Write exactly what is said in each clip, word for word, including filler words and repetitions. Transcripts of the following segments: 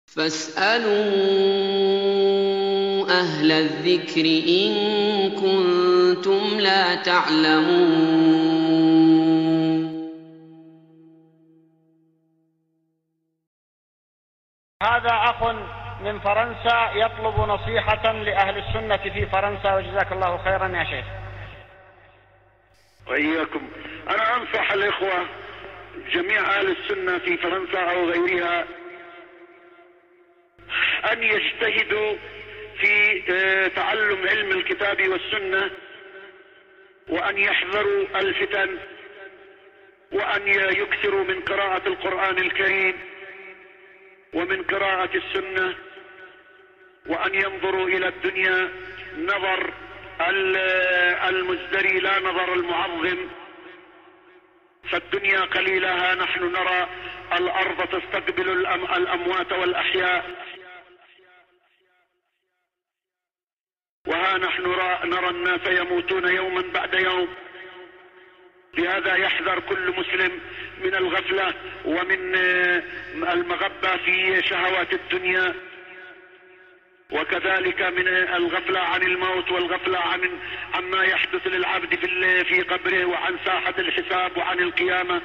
فاسألوا أهل الذكر إن كنتم لا تعلمون. هذا أخ من فرنسا يطلب نصيحة لأهل السنة في فرنسا، وجزاك الله خيرا يا شيخ. وإياكم. أنا أنصح الإخوة جميع أهل السنة في فرنسا أو غيرها أن يجتهدوا في تعلم علم الكتاب والسنة، وأن يحذروا الفتن، وأن يكثروا من قراءة القرآن الكريم ومن قراءة السنة، وأن ينظروا إلى الدنيا نظر المزدري لا نظر المعظم. فالدنيا قليلة، نحن نرى الأرض تستقبل الأموات والأحياء، وها نحن نرى الناس يموتون يوما بعد يوم. لهذا يحذر كل مسلم من الغفلة ومن المغبة في شهوات الدنيا، وكذلك من الغفلة عن الموت والغفلة عن عما يحدث للعبد في في قبره، وعن ساحة الحساب وعن القيامة.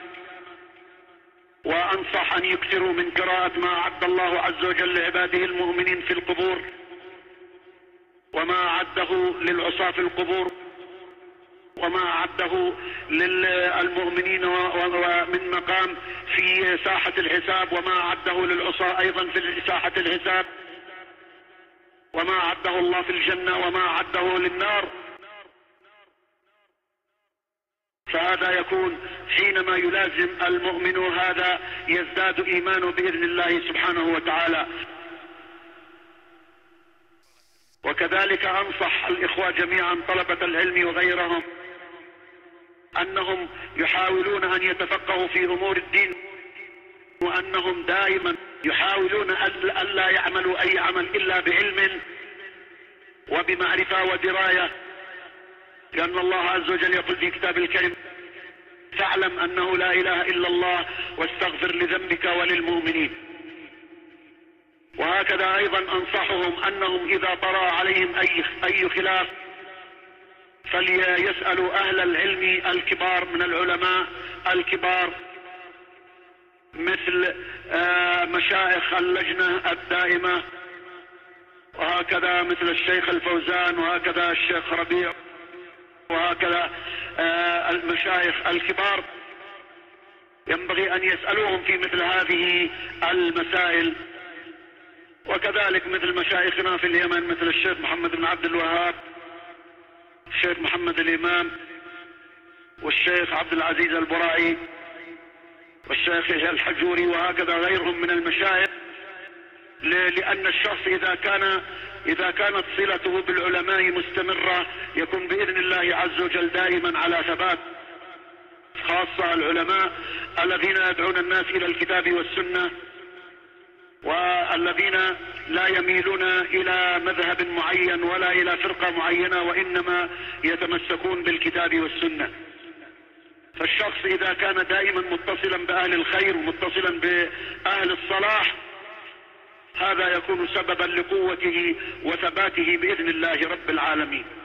وأنصح أن يكثروا من قراءة ما أعد الله عز وجل لعباده المؤمنين في القبور، وما أعده للعصاة في القبور، وما أعده للمؤمنين ومن مقام في ساحة الحساب، وما أعده للعصاة أيضا في ساحة الحساب، وما أعده الله في الجنة وما أعده للنار. فهذا يكون حينما يلازم المؤمن هذا يزداد إيمانه بإذن الله سبحانه وتعالى. وكذلك أنصح الإخوة جميعا طلبة العلم وغيرهم أنهم يحاولون أن يتفقهوا في أمور الدين، وأنهم دائما يحاولون أن لا يعملوا أي عمل إلا بعلم وبمعرفة ودراية، لأن الله عز وجل يقول في كتاب الكريم: فاعلم أنه لا إله إلا الله واستغفر لذنبك وللمؤمنين. وهكذا أيضا أنصحهم أنهم إذا طرأ عليهم أي أي خلاف فليسألوا أهل العلم الكبار من العلماء الكبار، مثل مشايخ اللجنة الدائمة، وهكذا مثل الشيخ الفوزان، وهكذا الشيخ ربيع، وهكذا المشايخ الكبار. ينبغي أن يسألوهم في مثل هذه المسائل. وكذلك مثل مشايخنا في اليمن مثل الشيخ محمد بن عبد الوهاب، الشيخ محمد الإمام، والشيخ عبد العزيز البرائي، والشيخ الحجوري، وهكذا غيرهم من المشايخ. لأن الشخص إذا كان إذا كانت صلته بالعلماء مستمرة يكون بإذن الله عز وجل دائما على ثبات، خاصة العلماء الذين يدعون الناس إلى الكتاب والسنة، والذين لا يميلون إلى مذهب معين ولا إلى فرقة معينة، وإنما يتمسكون بالكتاب والسنة. فالشخص إذا كان دائما متصلا بأهل الخير ومتصلا بأهل الصلاح، هذا يكون سببا لقوته وثباته بإذن الله رب العالمين.